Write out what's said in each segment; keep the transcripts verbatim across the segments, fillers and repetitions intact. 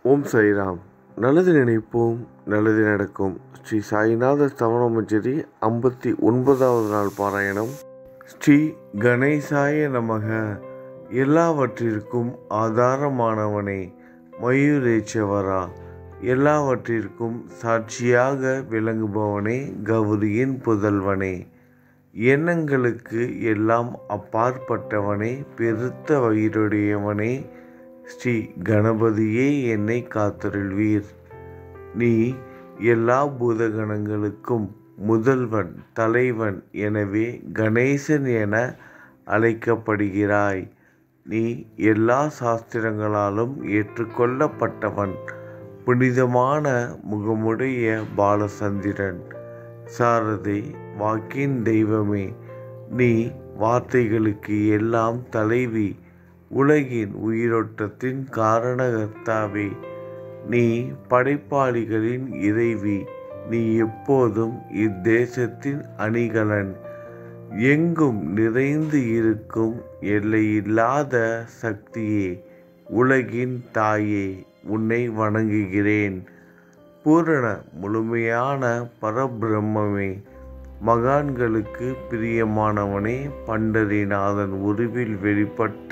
ஓம் சாய்ராம். நல்லது நினைப்போம், நல்லது நடக்கும். ஸ்ரீ சாய்நாத ஸ்தவனமஞ்சரி ஐம்பத்தி ஒன்பதாவது நாள் பாராயணம். ஸ்ரீ கணேசாய நமக. எல்லாவற்றிற்கும் ஆதாரமானவனே, மயூரேச்சவரா, எல்லாவற்றிற்கும் சாட்சியாக விளங்குபவனே, கௌரியின் புதல்வனே, எண்ணங்களுக்கு எல்லாம் அப்பாற்பட்டவனே, பெருத்த வயிறுடையவனே, ஸ்ரீ கணபதியே என்னை காத்தருள்வீர். நீ எல்லா பூதகணங்களுக்கும் முதல்வன், தலைவன். எனவே கணேசன் என அழைக்கப்படுகிறாய். நீ எல்லா சாஸ்திரங்களாலும் ஏற்றுக்கொள்ளப்பட்டவன், புனிதமான முகமுடைய பாலசந்திரன். சாரதே, வாக்கின் தெய்வமே, நீ வார்த்தைகளுக்கு எல்லாம் தலைவி, உலகின் உயிரோட்டத்தின் காரணகர்த்தாவே, நீ படைப்பாளிகளின் இறைவி. நீ எப்போதும் இத்தேசத்தின் அணிகலன், எங்கும் நிறைந்து இருக்கும் எல்லையில்லாத சக்தியே, உலகின் தாயே, உன்னை வணங்குகிறேன். பூரண முழுமையான பரபிரம்மே, மகான்களுக்கு பிரியமானவனே, பண்டரிநாதன் உருவில் வெளிப்பட்ட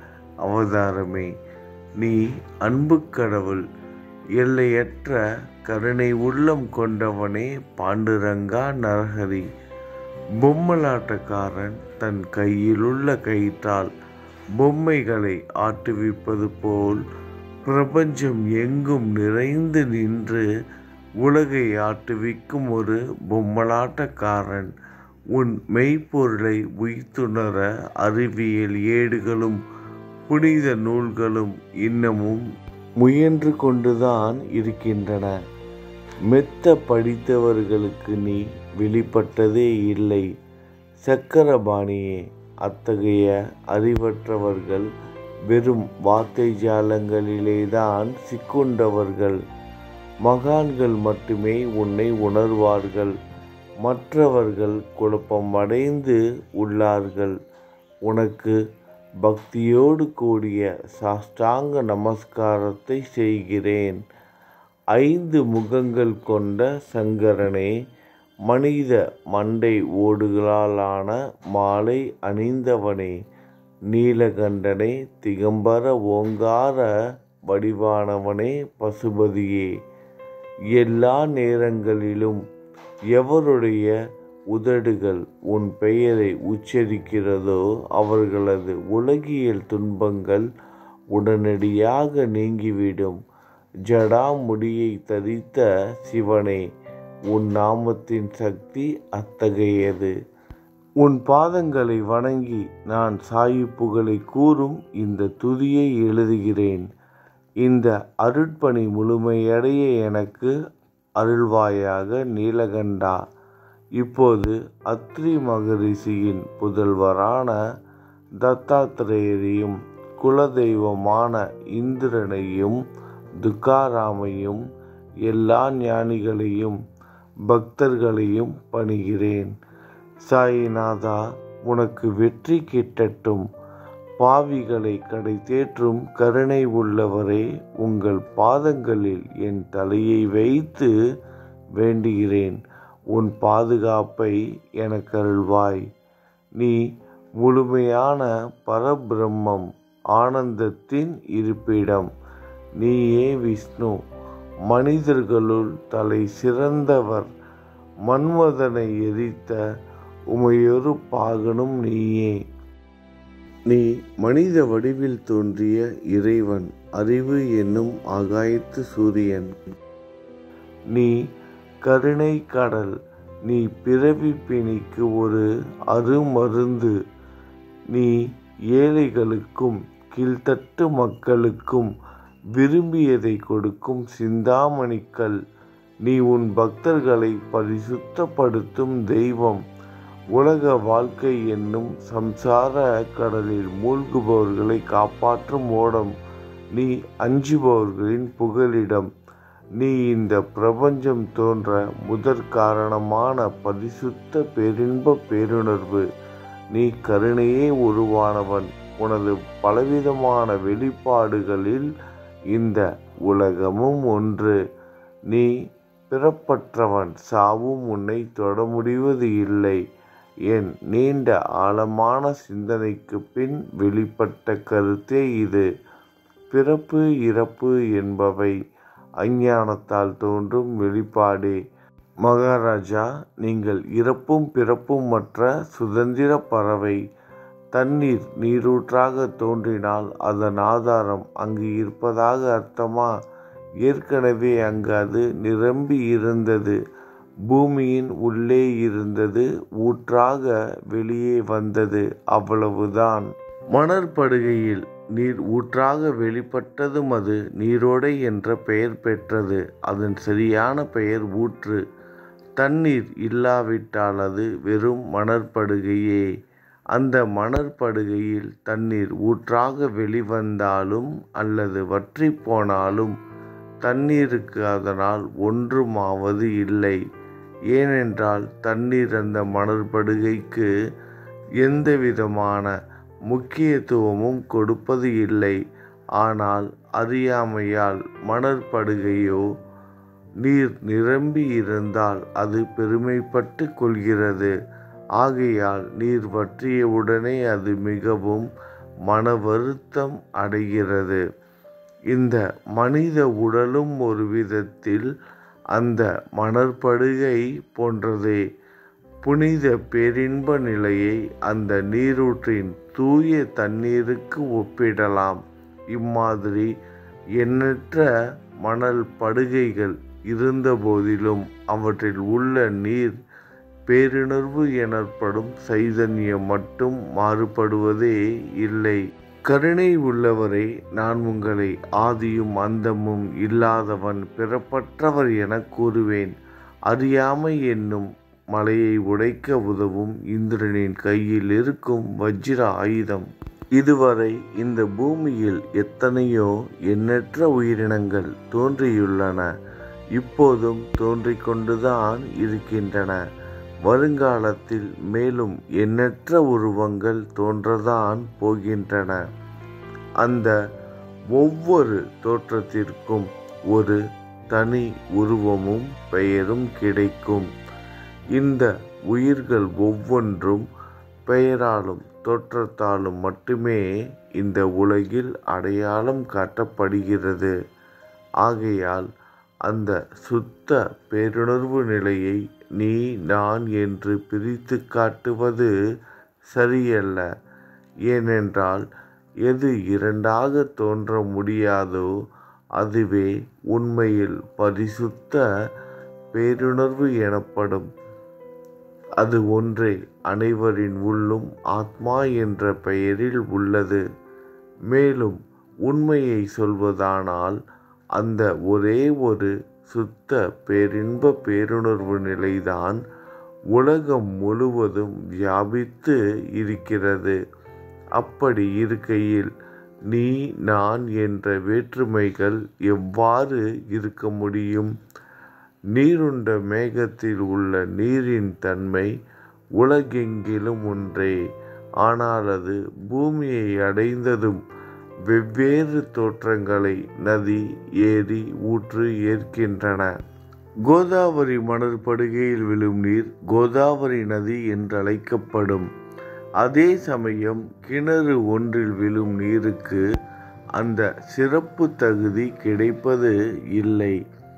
அவதாரமே, நீ அன்பு கடவுள், எல்லையற்ற கருணை உள்ளம் கொண்டவனே, பாண்டுரங்கா நரஹரி. பொம்மலாட்டக்காரன் தன் கையிலுள்ள கயிற்றால் பொம்மைகளை ஆட்டுவிப்பது போல் பிரபஞ்சம் எங்கும் நிறைந்து நின்று உலகை ஆட்டுவிக்கும் ஒரு பொம்மலாட்டக்காரன். உன் மெய்ப்பொருளை உய்த்துணர அறிவியல் ஏடுகளும் புனித நூல்களும் இன்னமும் முயன்று கொண்டுதான் இருக்கின்றன. மெத்த படித்தவர்களுக்கு நீ வெளிப்பட்டதே இல்லை. சக்கரபாணியே, அத்தகைய அறிவற்றவர்கள் வெறும் வார்த்தை ஜாலங்களிலேதான் சிக்குண்டவர்கள். மகான்கள் மட்டுமே உன்னை உணர்வார்கள். மற்றவர்கள் குழப்பமடைந்து உள்ளார்கள். உனக்கு பக்தியோடு கூடிய சாஷ்டாங்க நமஸ்காரத்தை செய்கிறேன். ஐந்து முகங்கள் கொண்ட சங்கரனே, மனித மண்டை ஓடுகளாலான மாலை அணிந்தவனே, நீலகண்டனே, திகம்பர ஓங்கார வடிவானவனே, பசுபதியே, எல்லா நேரங்களிலும் எவருடைய உதடுகள் உன் பெயரை உச்சரிக்கிறதோ அவர்களது உலகியல் துன்பங்கள் உடனடியாக நீங்கிவிடும். ஜடாமுடியை தரித்த சிவனே, உன் நாமத்தின் சக்தி அத்தகையது. உன் பாதங்களை வணங்கி நான் சாயிப்புகளை கூறும் இந்த துதியை எழுதுகிறேன். இந்த அருட்பணி முழுமையடைய எனக்கு அருள்வாயாக நீலகண்டா. இப்போது அத்ரி மகரிஷியின் புதல்வரான தத்தாத்திரேயரையும் குலதெய்வமான இந்திரனையும் துக்காராமையும் எல்லா ஞானிகளையும் பக்தர்களையும் பணிகிறேன். சாயிநாதா, உனக்கு வெற்றி கிட்டட்டும். பாவிகளை கடை தேற்றும் கருணை உள்ளவரே, உங்கள் பாதங்களில் என் தலையை வைத்து வேண்டுகிறேன். உன் பாதுகாப்பை எனக்கு அருள்வாய். நீ முழுமையான பரபிரம்மம், ஆனந்தத்தின் இருப்பிடம். நீயே விஷ்ணு, மனிதர்களுள் தலை சிறந்தவர். மன்மதனை எரித்த உமையொரு பாகனும் நீயே. நீ மனித வடிவில் தோன்றிய இறைவன், அறிவு என்னும் ஆகாயத்து சூரியன். நீ கருணை கடல். நீ பிறவி பிணிக்கு ஒரு அருமருந்து. நீ ஏழைகளுக்கும் கீழ்த்தட்டு மக்களுக்கும் விரும்பியதை கொடுக்கும் சிந்தாமணிக்கல். நீ உன் பக்தர்களை பரிசுத்தப்படுத்தும் தெய்வம். உலக வாழ்க்கை என்னும் சம்சார கடலில் மூழ்குபவர்களை காப்பாற்றும் ஓடம். நீ அஞ்சுபவர்களின் புகலிடம். நீ இந்த பிரபஞ்சம் தோன்ற முதற் காரணமான பரிசுத்த பேரின்ப பேருணர்வு. நீ கருணையே உருவானவன். உனது பலவிதமான வெளிப்பாடுகளில் இந்த உலகமும் ஒன்று. நீ பிறப்பற்றவன், சாவும் உன்னை தொட முடிவது இல்லை. என் நீண்ட ஆழமான சிந்தனைக்குப் பின் வெளிப்பட்ட கருத்தே இது. பிறப்பு இறப்பு என்பவை அஞ்ஞானத்தால் தோன்றும் வெளிப்பாடே. மகாராஜா, நீங்கள் இறப்பும் பிறப்பும் மற்ற சுதந்திர பறவை. தண்ணீர் நீரூற்றாக தோன்றினால் அதன் ஆதாரம் அங்கு இருப்பதாக அர்த்தமா? ஏற்கனவே அங்கு அது நிரம்பி இருந்தது. பூமியின் உள்ளே இருந்தது, ஊற்றாக வெளியே வந்தது, அவ்வளவுதான். மணற்படுகையில் நீர் ஊற்றாக வெளிப்பட்டதும் அது நீரோடை என்ற பெயர் பெற்றது. அதன் சரியான பெயர் ஊற்று. தண்ணீர் இல்லாவிட்டால் அது வெறும் மணற்படுகையே. அந்த மணற்படுகையில் தண்ணீர் ஊற்றாக வெளிவந்தாலும் அல்லது வற்றி போனாலும் தண்ணீருக்கு அதனால் ஒன்றுமாவது இல்லை. ஏனென்றால் தண்ணீர் அந்த மணற்படுகைக்கு எந்தவிதமான முக்கியத்துவமும் கொடுப்பது இல்லை. ஆனால் அறியாமையால் மணற்படுகையோ நீர் நிரம்பி இருந்தால் அது பெருமைப்பட்டு கொள்கிறது. ஆகையால் நீர் வற்றியவுடனே அது மிகவும் மன வருத்தம் அடைகிறது. இந்த மனித உடலும் ஒரு விதத்தில் அந்த மணற்படுகை போன்றதே. புனித பேரின்ப நிலையை அந்த நீரூற்றின் தூய தண்ணீருக்கு ஒப்பிடலாம். இம்மாதிரி எண்ணற்ற மணல் படுகைகள் இருந்த போதிலும் அவற்றில் உள்ள நீர் பேருணர்வு எனப்படும் சைதன்யம் மட்டும் மாறுபடுவதே இல்லை. கருணை உள்ளவரை, நான் உங்களை ஆதியும் அந்தமும் இல்லாதவன், பிறப்பற்றவர் என கூறுவேன். அறியாமை என்னும் மலையை உடைக்க உதவும் இந்திரனின் கையில் இருக்கும் வஜ்ர ஆயுதம். இதுவரை இந்த பூமியில் எத்தனையோ எண்ணற்ற உயிரினங்கள் தோன்றியுள்ளன. இப்போதும் தோன்றிக் கொண்டுதான் இருக்கின்றன. வருங்காலத்தில் மேலும் எண்ணற்ற உருவங்கள் தோன்றதான் போகின்றன. அந்த ஒவ்வொரு தோற்றத்திற்கும் ஒரு தனி உருவமும் பெயரும் கிடைக்கும். இந்த உயிர்கள் ஒவ்வொன்றும் பெயராலும் தோற்றத்தாலும் மட்டுமே இந்த உலகில் அடையாளம் காட்டப்படுகிறது. ஆகையால் அந்த சுத்த பேருணர்வு நிலையை நீ நான் என்று பிரித்து காட்டுவது சரியல்ல. ஏனென்றால் எது இரண்டாக தோன்ற முடியாதோ அதுவே உண்மையில் பரிசுத்த பேருணர்வு எனப்படும். அது ஒன்றே அனைவரின் உள்ளும் ஆத்மா என்ற பெயரில் உள்ளது. மேலும் உண்மையை சொல்வதானால் அந்த ஒரே ஒரு சுத்த பேரின்ப பேருணர்வு நிலைதான் உலகம் முழுவதும் வியாபித்து இருக்கிறது. அப்படி இருக்கையில் நீ நான் என்ற வேற்றுமைகள் எவ்வாறு இருக்க முடியும்? நீருண்ட மேகத்தில் உள்ள நீரின் தன்மை உலகெங்கிலும் ஒன்றே. ஆனால் அது பூமியை அடைந்ததும் வெவ்வேறு தோற்றங்களை நதி, ஏரி, ஊற்று ஏற்கின்றன. கோதாவரி மணற்படுகையில் விழும் நீர் கோதாவரி நதி என்றழைக்கப்படும். அதே சமயம் கிணறு ஒன்றில் விழும் நீருக்கு அந்த சிறப்பு தகுதி கிடைப்பது இல்லை.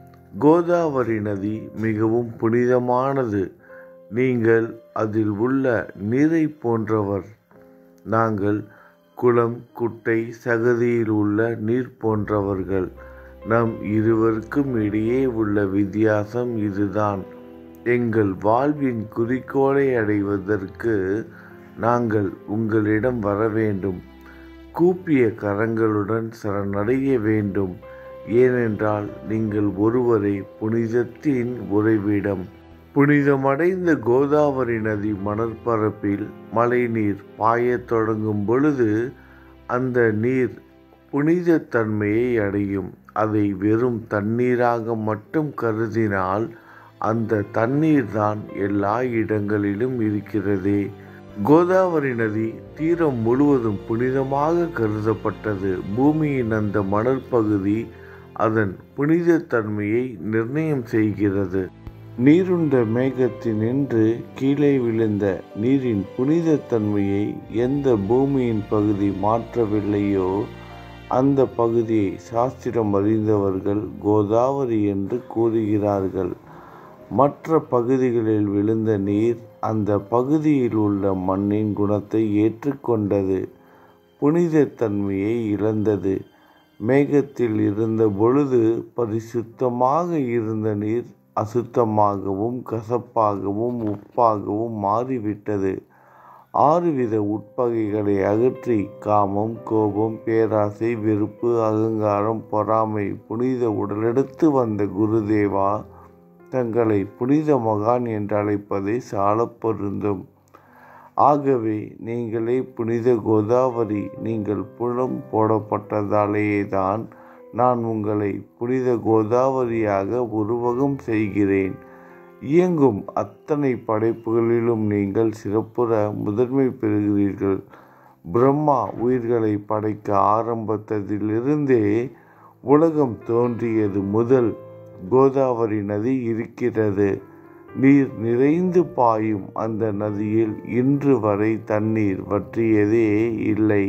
கோதாவரி நதி மிகவும் புனிதமானது. நீங்கள் அதில் உள்ள நீரை போன்றவர். நாங்கள் குளம், குட்டை, சகதியில் உள்ள நீர் போன்றவர்கள். நம் இருவருக்கும் இடையே உள்ள வித்தியாசம் இதுதான். எங்கள் வாழ்வின் குறிக்கோளை அடைவதற்கு நாங்கள் உங்களிடம் வர வேண்டும். கூப்பிய கரங்களுடன் சரணடைய வேண்டும். ஏனென்றால் நீங்கள் ஒருவரே புனிதத்தின் உறைவிடம். புனிதமடைந்த கோதாவரி நதி மணற்பரப்பில் மழைநீர் பாயத் தொடங்கும் பொழுது அந்த நீர் புனித தன்மையை அடையும். அதை வெறும் தண்ணீராக மட்டும் கருதினால் அந்த தண்ணீர் தான் எல்லா இடங்களிலும் இருக்கிறதே. கோதாவரி நதி தீரம் முழுவதும் புனிதமாக கருதப்பட்டது. பூமியின் அந்த மணற்பகுதி அதன் புனித தன்மையை நிர்ணயம் செய்கிறது. நீருண்ட மேகத்தினின்று கீழே விழுந்த நீரின் புனித தன்மையை எந்த பூமியின் பகுதி மாற்றவில்லையோ அந்த பகுதியை சாஸ்திரம் அறிந்தவர்கள் கோதாவரி என்று கூறுகிறார்கள். மற்ற பகுதிகளில் விழுந்த நீர் அந்த பகுதியில் உள்ள மண்ணின் குணத்தை ஏற்றுக்கொண்டது, புனித தன்மையை இழந்தது. மேகத்தில் இருந்த பொழுது பரிசுத்தமாக இருந்த நீர் அசுத்தமாகவும் கசப்பாகவும் உப்பாகவும் மாறிவிட்டது. ஆறுவித உட்பகைகளை அகற்றி காமம், கோபம், பேராசை, வெறுப்பு, அகங்காரம், பொறாமை புனித உடலெடுத்து வந்த குருதேவா தங்களை புனித மகான் என்று அழைப்பதை சால பொருந்தும். ஆகவே நீங்களே புனித கோதாவரி. நீங்கள் புலம் போடப்பட்டதாலேதான் நான் உங்களை புனித கோதாவரியாக உருவகம் செய்கிறேன். இயங்கும் அத்தனை படைப்புகளிலும் நீங்கள் சிறப்புற முதன்மை பெறுகிறீர்கள். பிரம்மா உயிர்களை படைக்க ஆரம்பித்ததிலிருந்தே உலகம் தோன்றியது முதல் கோதாவரி நதி இருக்கிறது. நீர் நிறைந்து பாயும் அந்த நதியில் இன்று வரை தண்ணீர் வற்றியதே இல்லை.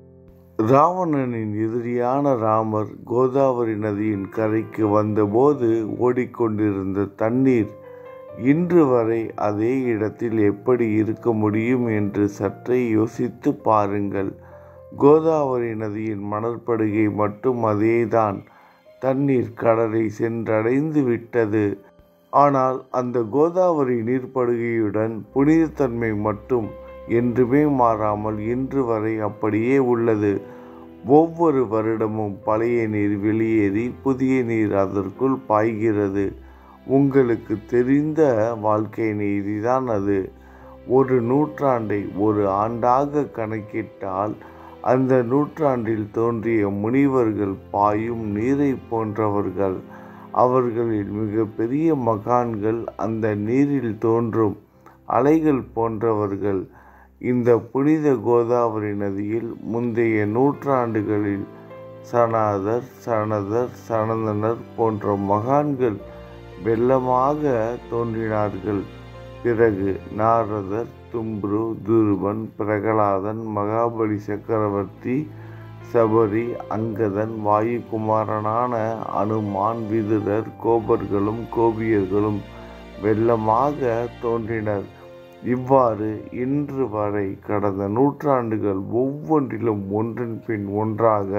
ராவணனின் எதிரியான ராமர் கோதாவரி நதியின் கரைக்கு வந்தபோது ஓடிக்கொண்டிருந்த தண்ணீர் இன்று வரை அதே இடத்தில் எப்படி இருக்க முடியும் என்று சற்றே யோசித்து பாருங்கள். கோதாவரி நதியின் மணற்படுகை மட்டும் அதேதான். தண்ணீர் கடலை சென்றடைந்து விட்டது. ஆனால் அந்த கோதாவரி நீர்ப்படுகையுடன் புனிதத்தன்மை மட்டும் என்றுமே மாறாமல் இன்று வரை அப்படியே உள்ளது. ஒவ்வொரு வருடமும் பழைய நீர் வெளியேறி புதிய நீர் அதற்குள் பாய்கிறது. உங்களுக்கு தெரிந்த வாழ்க்கை நீதிதான் அது. ஒரு நூற்றாண்டை ஒரு ஆண்டாக கணக்கிட்டால் அந்த நூற்றாண்டில் தோன்றிய முனிவர்கள் பாயும் நீரை போன்றவர்கள். அவர்களில் மிக பெரிய மகான்கள் அந்த நீரில் தோன்றும் அலைகள் போன்றவர்கள். இந்த புனித கோதாவரி நதியில் முந்தைய நூற்றாண்டுகளில் சனாதர், சனதர், சனந்தனர் போன்ற மகான்கள் வெள்ளமாக தோன்றினார்கள். பிறகு நாரதர், தும்ரு, துருவன், பிரகலாதன், மகாபலி சக்கரவர்த்தி, சபரி, அங்கதன், வாயுகுமாரனான அனுமான், விதுரர், கோபர்களும் கோபியர்களும் வெள்ளமாக தோன்றினர். இவ்வாறு இன்று வரை கடந்த நூற்றாண்டுகள் ஒவ்வொன்றிலும் ஒன்றின் பின் ஒன்றாக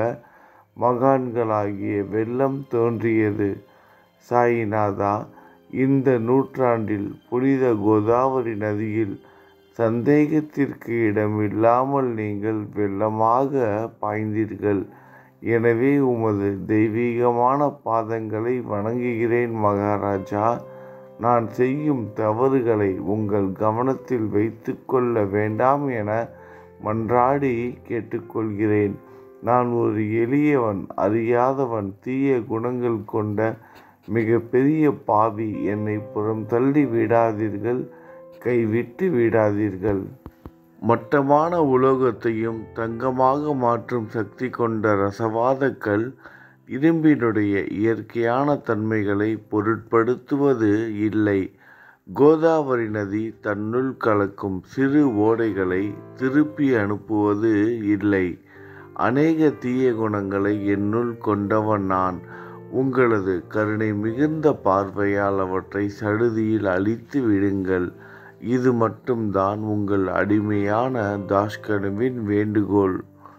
மகான்களாகிய வெள்ளம் தோன்றியது. சாயிநாதா, இந்த நூற்றாண்டில் புனித கோதாவரி நதியில் சந்தேகத்திற்கு இடமில்லாமல் நீங்கள் வெள்ளமாக பாய்ந்தீர்கள். எனவே உமது தெய்வீகமான பாதங்களை வணங்குகிறேன் மகாராஜா. நான் செய்யும் தவறுகளை உங்கள் கவனத்தில் வைத்து கொள்ள வேண்டாம் என மன்றாடி கேட்டுக்கொள்கிறேன். நான் ஒரு எளியவன், அறியாதவன், தீய குணங்கள் கொண்ட மிக பெரிய பாவி. என்னை புறம் தள்ளி விடாதீர்கள், கைவிட்டு விடாதீர்கள். மட்டமான உலோகத்தையும் தங்கமாக மாற்றும் சக்தி கொண்ட ரசவாதக்கல் இரும்பினுடைய இயற்கையான தன்மைகளை பொருட்படுத்துவது இல்லை. கோதாவரி நதி தன்னுள் கலக்கும் சிறு ஓடைகளை திருப்பி அனுப்புவது இல்லை. அநேக தீய குணங்களை என்னுள் கொண்டவன் நான். உங்களது கருணை மிகுந்த பார்வையால் அவற்றை சடுதியில் அழித்து விடுங்கள். இது மட்டும்தான் உங்கள் அடிமையான தாஷ்கனுவின் வேண்டுகோள்.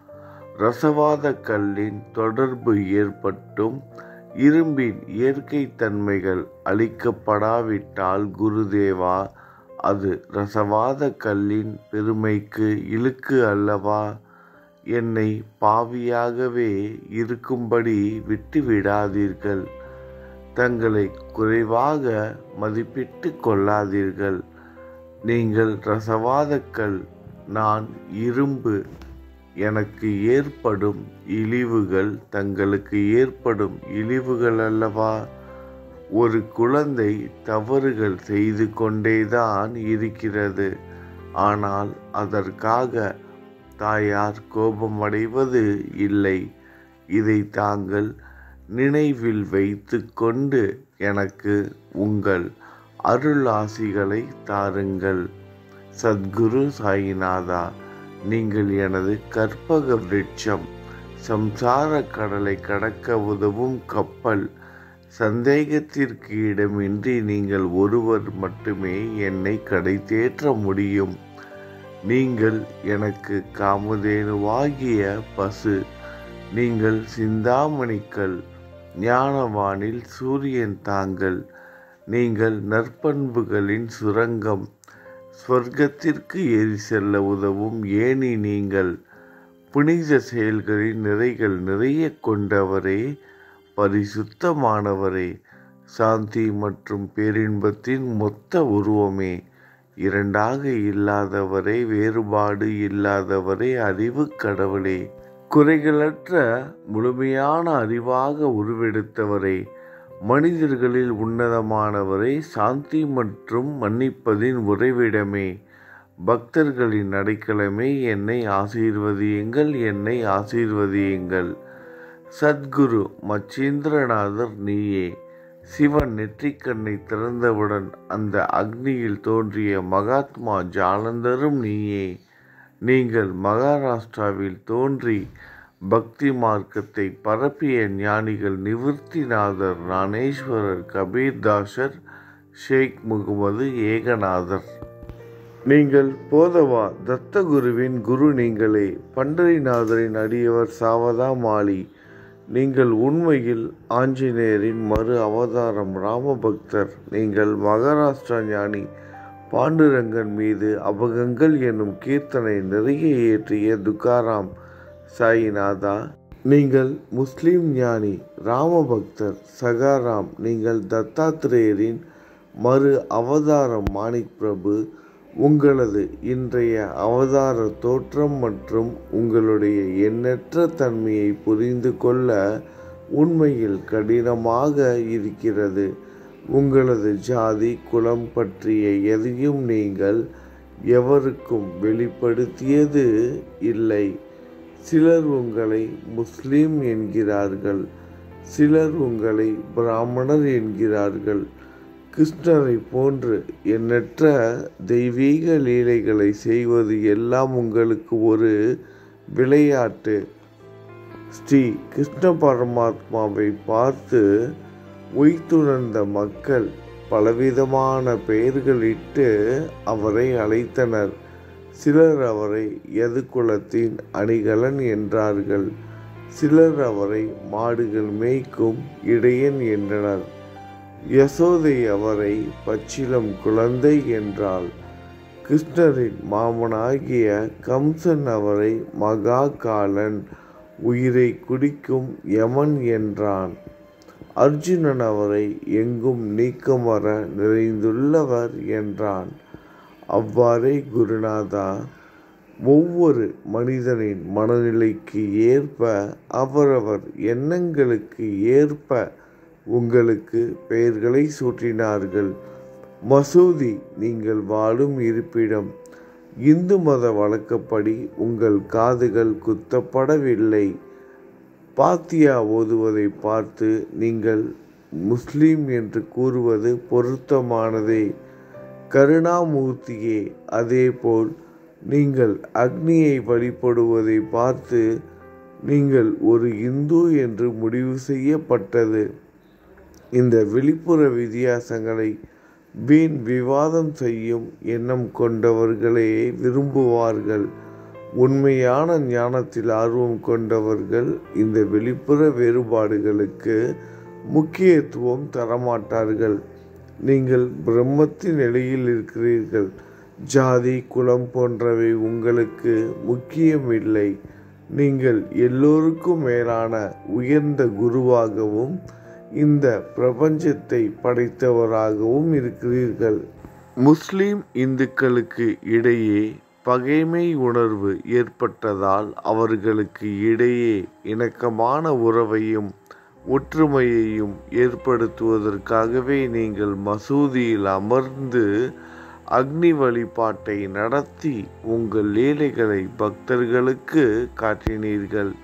ரசவாத கல்லின் தொடர்பு ஏற்பட்டும் இரும்பின் இயற்கை தன்மைகள் அளிக்கப்படாவிட்டால் குருதேவா, அது ரசவாத கல்லின் பெருமைக்கு இழுக்கு அல்லவா? என்னை பாவியாகவே இருக்கும்படி விட்டுவிடாதீர்கள். தங்களை குறைவாக மதிப்பிட்டு கொள்ளாதீர்கள். நீங்கள் ரசவாதக்கல், நான் இரும்பு. எனக்கு ஏற்படும் இழிவுகள் தங்களுக்கு ஏற்படும் இழிவுகள் அல்லவா? ஒரு குழந்தை தவறுகள் செய்து கொண்டேதான் இருக்கிறது. ஆனால் அதற்காக தாயார் கோபமடைவது இல்லை. இதை தாங்கள் நினைவில் வைத்து கொண்டு எனக்கு உங்கள் அருள் ஆசிகளை தாருங்கள். சத்குரு சாயிநாதா, நீங்கள் எனது கற்பக விருட்சம், சம்சார கடலை கடக்க உதவும் கப்பல். சந்தேகத்திற்கு இடமின்றி நீங்கள் ஒருவர் மட்டுமே என்னை கடை தேற்ற முடியும். நீங்கள் எனக்கு காமதேனுவாகிய பசு, நீங்கள் சிந்தாமணிக்கல், ஞானவானில் சூரியன் தாங்கள். நீங்கள் நற்பண்புகளின் சுரங்கம், ஸ்வர்க்கத்திற்கு ஏறி செல்ல உதவும் ஏணி நீங்கள். புனித செயல்களின் நிறைகள் நிறைய கொண்டவரே, பரிசுத்தமானவரே, சாந்தி மற்றும் பேரின்பத்தின் மொத்த உருவமே, இரண்டாக இல்லாதவரே, வேறுபாடு இல்லாதவரே, அறிவு கடவுளே, குறைகளற்ற முழுமையான அறிவாக உருவெடுத்தவரே, மனிதர்களில் உன்னதமானவரே, சாந்தி மற்றும் மன்னிப்பதின் உறைவிடமே, பக்தர்களின் அடைக்கலமே, என்னை ஆசீர்வதியுங்கள், என்னை ஆசீர்வதியுங்கள். சத்குரு மச்சீந்திரநாதர் நீயே. சிவன் நெற்றிக்கண்ணை திறந்தவுடன் அந்த அக்னியில் தோன்றிய மகாத்மா ஜாலந்தரும் நீயே. நீங்கள் மகாராஷ்டிராவில் தோன்றி பக்தி மார்க்கத்தை பரப்பிய ஞானிகள் நிவர்த்திநாதர், ஞானேஸ்வரர், கபீர்தாசர், ஷேக் முகமது ஏகநாதர். நீங்கள் போதவா தத்தகுருவின் குரு நீங்களே. பண்டரிநாதரின் அடியவர் சாவதா மாலி. நீங்கள் உண்மையில் ஆஞ்சநேயரின் மறு அவதாரம், ராமபக்தர். நீங்கள் மகாராஷ்டிரா ஞானி பாண்டுரங்கன் மீது அபகங்கள் என்னும் கீர்த்தனை நிறைய இயற்றிய துக்காராம் சாயிநாதா. நீங்கள் முஸ்லிம் ஞானி ராமபக்தர் சகாராம். நீங்கள் தத்தாத்திரேயரின் மறு அவதாரம் மாணிக் பிரபு. உங்களது இன்றைய அவதார தோற்றம் மற்றும் உங்களுடைய எண்ணற்ற தன்மையை புரிந்து கொள்ள உண்மையில் கடினமாக இருக்கிறது. உங்களது ஜாதி குலம் பற்றிய எதையும் நீங்கள் எவருக்கும் வெளிப்படுத்தியது இல்லை. சிலர் உங்களை முஸ்லிம் என்கிறார்கள், சிலர் உங்களை பிராமணர் என்கிறார்கள். கிருஷ்ணரை போன்று எண்ணற்ற தெய்வீக லீலைகளை செய்வது எல்லாம் உங்களுக்கு ஒரு விளையாட்டு. ஸ்ரீ கிருஷ்ண பரமாத்மாவை பார்த்து உய்த்துணர்ந்த மக்கள் பலவிதமான பெயர்களிட்டு அவரை அழைத்தனர். சிலர் அவரை யது குலத்தின் அணிகலன் என்றார்கள், சிலர் அவரை மாடுகள் மேய்க்கும் இடையன் என்றனர். யசோதை அவரை பச்சிலம் குழந்தை என்றாள். கிருஷ்ணரின் மாமனாகிய கம்சன் அவரை மகா காலன், உயிரை குடிக்கும் யமன் என்றான். அர்ஜுனன் அவரை எங்கும் நீக்கமர நிறைந்துள்ளவர் என்றான். அவ்வாறே குருநாதா, ஒவ்வொரு மனிதனின் மனநிலைக்கு ஏற்ப, அவரவர் எண்ணங்களுக்கு ஏற்ப உங்களுக்கு பெயர்களை சூட்டினார்கள். மசூதி நீங்கள் வாழும் இருப்பிடம். இந்து மத வழக்கப்படி உங்கள் காதுகள் குத்தப்படவில்லை. பாத்தியா ஓதுவதை பார்த்து நீங்கள் முஸ்லீம் என்று கூறுவது பொருத்தமானதே. கருணாமூர்த்தியே, அதேபோல் நீங்கள் அக்னியை வழிபடுவதை பார்த்து நீங்கள் ஒரு இந்து என்று முடிவு செய்யப்பட்டது. இந்த வெளிப்புற வித்தியாசங்களை வீண் விவாதம் செய்யும் எண்ணம் கொண்டவர்களே விரும்புவார்கள். உண்மையான ஞானத்தில் ஆர்வம் கொண்டவர்கள் இந்த வெளிப்புற வேறுபாடுகளுக்கு முக்கியத்துவம் தரமாட்டார்கள். நீங்கள் பிரம்மத்தின் நிலையில் இருக்கிறீர்கள். ஜாதி குலம் போன்றவை உங்களுக்கு முக்கியமில்லை. நீங்கள் எல்லோருக்கும் மேலான உயர்ந்த குருவாகவும் இந்த பிரபஞ்சத்தை படைத்தவராகவும் இருக்கிறீர்கள். முஸ்லிம் இந்துக்களுக்கு இடையே பகைமை உணர்வு ஏற்பட்டதால் அவர்களுக்கு இடையே இணக்கமான உறவையும் ஒற்றுமையையும் ஏற்படுத்துவதற்காகவே நீங்கள் மசூதியில் அமர்ந்து அக்னி வழிபாட்டை நடத்தி உங்கள் லீலைகளை பக்தர்களுக்கு காட்டினீர்கள்.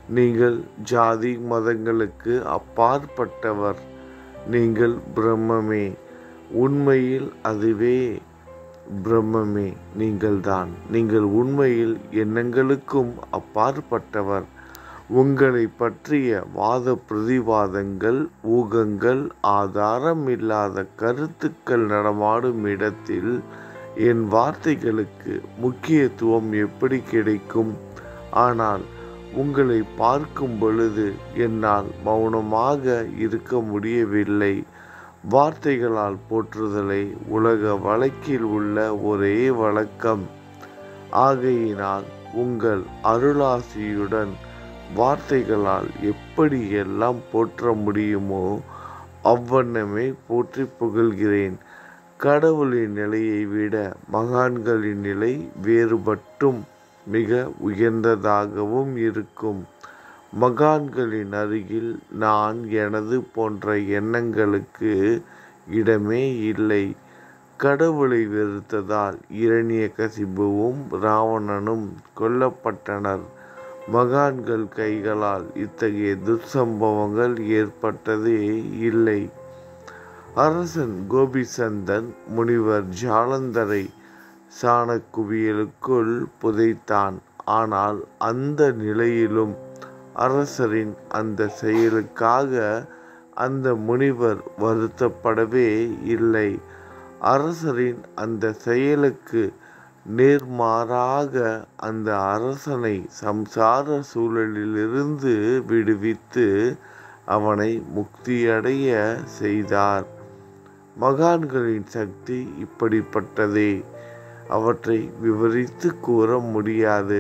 நீங்கள் ஜாதி மதங்களுக்கு அப்பாற்பட்டவர். நீங்கள் பிரம்மமே. உண்மையில் அதுவே பிரம்மமே நீங்கள்தான். நீங்கள் உண்மையில் எண்ணங்களுக்கும் அப்பாற்பட்டவர். உங்களை பற்றிய வாத பிரதிவாதங்கள், ஊகங்கள், ஆதாரம் இல்லாத கருத்துக்கள் நடமாடும் இடத்தில் என் வார்த்தைகளுக்கு முக்கியத்துவம் எப்படி கிடைக்கும்? ஆனால் உங்களை பார்க்கும் பொழுது என்னால் மௌனமாக இருக்க முடியவில்லை. வார்த்தைகளால் போற்றுதலை உலக வழக்கில் உள்ள ஒரே வழக்கம். ஆகையினால் உங்கள் அருளாசியுடன் வார்த்தைகளால் எப்படி எல்லாம் போற்ற முடியுமோ அவ்வண்ணமே போற்றி புகழ்கிறேன். கடவுளின் நிலையை விட மகான்களின் நிலை வேறுபட்டும் மிக உயர்ந்ததாகவும் இருக்கும். மகான்களின் அருகில் நான் எனது போன்ற எண்ணங்களுக்கு இடமே இல்லை. கடவுளை வெறுத்ததால் இரணியகசிபுவும் ராவணனும் கொல்லப்பட்டனர். மகான்கள் கைகளால் இத்தகைய துர்சம்பவங்கள் ஏற்பட்டதே இல்லை. அரசன் கோபிசந்தன் முனிவர் ஜாலந்தரை சாணக்குவியலுக்குள் புதைத்தான். ஆனால் அந்த நிலையிலும் அரசரின் அந்த செயலுக்காக அந்த முனிவர் வருத்தப்படவே இல்லை. அரசரின் அந்த செயலுக்கு நேர்மாறாக அந்த அரசனை சம்சார சூழலிலிருந்து விடுவித்து அவனை முக்தியடைய செய்தார். மகான்களின் சக்தி இப்படிப்பட்டதே. அவற்றை விவரித்து கூற முடியாது.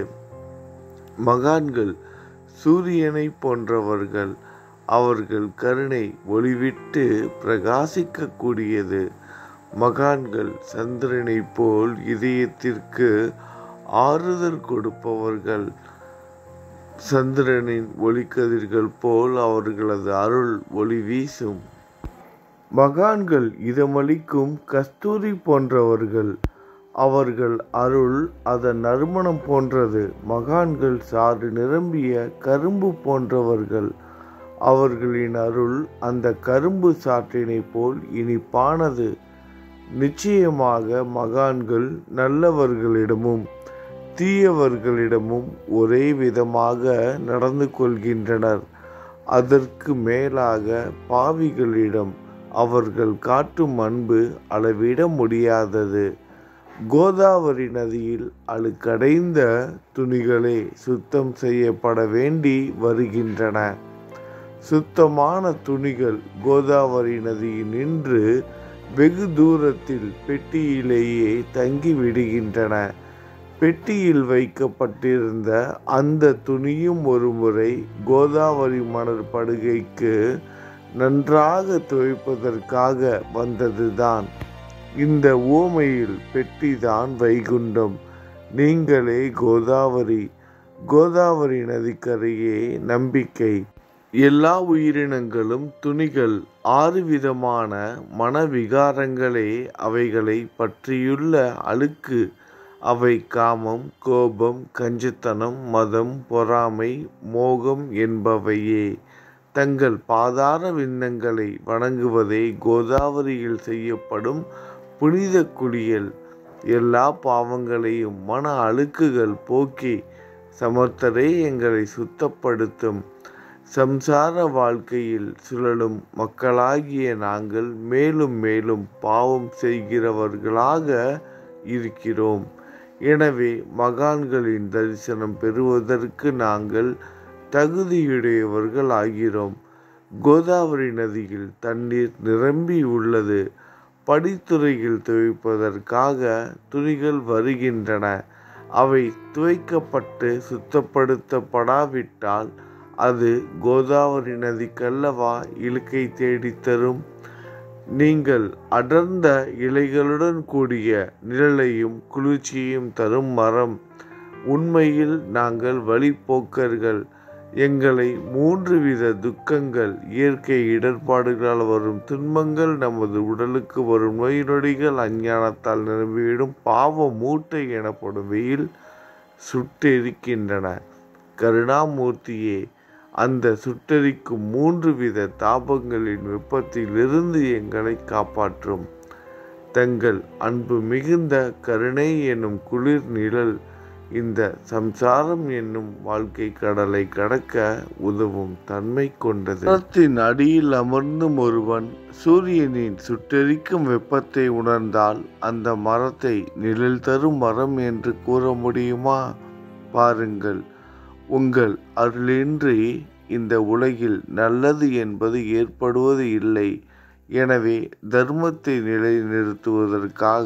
மகான்கள் சூரியனை போன்றவர்கள். அவர்கள் கருணை ஒளிவிட்டு பிரகாசிக்கக்கூடியது. மகான்கள் சந்திரனை போல் இதயத்திற்கு ஆறுதல் கொடுப்பவர்கள். சந்திரனின் ஒளிக்கதிர்கள் போல் அவர்களது அருள் ஒளி வீசும். மகான்கள் இதமளிக்கும் கஸ்தூரி போன்றவர்கள். அவர்கள் அருள் அதன் நறுமணம் போன்றது. மகான்கள் சாறு நிரம்பிய கரும்பு போன்றவர்கள். அவர்களின் அருள் அந்த கரும்பு சாற்றினை போல் இனிப்பானது. நிச்சயமாக மகான்கள் நல்லவர்களிடமும் தீயவர்களிடமும் ஒரே விதமாக நடந்து கொள்கின்றனர். அதற்கு மேலாக பாவிகளிடம் அவர்கள் காட்டும் அன்பு அளவிட முடியாதது. கோதாவரி நதியில் அழுக்கடைந்த துணிகளே சுத்தம் செய்யப்பட வேண்டி வருகின்றன. சுத்தமான துணிகள் கோதாவரி நதியில் நின்று வெகு தூரத்தில் பெட்டியிலேயே தங்கிவிடுகின்றன. பெட்டியில் வைக்கப்பட்டிருந்த அந்த துணியும் ஒருமுறை கோதாவரி மணல் படுகைக்கு நன்றாக துவைப்பதற்காக வந்ததுதான். இந்த உவமையில் பெட்டிதான் வைகுண்டம். நீங்களே கோதாவரி. கோதாவரி நதிக்கரையே நம்பிக்கை. எல்லா உயிரினங்களும் துணிகள். ஆறு விதமான மனவிகாரங்களே அவைகளை பற்றியுள்ள அழுக்கு. அவை காமம், கோபம், கஞ்சத்தனம், மதம், பொறாமை, மோகம் என்பவையே. தங்கள் பாதார விந்தங்களை வணங்குவதே கோதாவரியில் செய்யப்படும் புனித குளியல். எல்லா பாவங்களையும் மன அழுக்குகள் போக்கி சமர்த்தரே எங்களை சுத்தப்படுத்தும். சம்சார வாழ்க்கையில் சுழலும் மக்களாகிய நாங்கள் மேலும் மேலும் பாவம் செய்கிறவர்களாக இருக்கிறோம். எனவே மகான்களின் தரிசனம் பெறுவதற்கு நாங்கள் தகுதியுடையவர்கள் ஆகிறோம். கோதாவரி நதியில் தண்ணீர் நிரம்பி உள்ளது. படித்துறையில் துவைப்பதற்காக துணிகள் வருகின்றன. அவை துவைக்கப்பட்டு சுத்தப்படுத்தப்படாவிட்டால் அது கோதாவரி நதிக்கல்லவா இழுக்கை தேடித்தரும். நீங்கள் அடர்ந்த இலைகளுடன் கூடிய நிழலையும் குளிர்ச்சியையும் தரும் மரம். உண்மையில் நாங்கள் வழிப்போக்கர்கள். எங்களை மூன்று வித துக்கங்கள், இயற்கை இடர்பாடுகளால் வரும் துன்பங்கள், நமது உடலுக்கு வரும் நோய் நொடிகள், அஞ்ஞானத்தால் நிரம்பிவிடும் பாவ மூட்டை எனப்படும் வெயில் சுட்டெரிக்கின்றன. கருணாமூர்த்தியே, அந்த சுட்டெரிக்கும் மூன்று வித தாபங்களின் வெப்பத்திலிருந்து எங்களை காப்பாற்றும். தங்கள் அன்பு மிகுந்த கருணை என்னும் குளிர் நிழல் இந்த சம்சாரம் என்னும் வாழ்க்கை கடலை கடக்க உதவும் தன்மை கொண்டது. மரத்தின் அடியில் அமர்ந்தும் ஒருவன் சூரியனின் சுட்டெரிக்கும் வெப்பத்தை உணர்ந்தால் அந்த மரத்தை நிழல் தரும் மரம் என்று கூற முடியுமா? பாருங்கள், உங்கள் அருளின்றி இந்த உலகில் நல்லது என்பது ஏற்படுவது இல்லை. எனவே தர்மத்தை நிலைநிறுத்துவதற்காக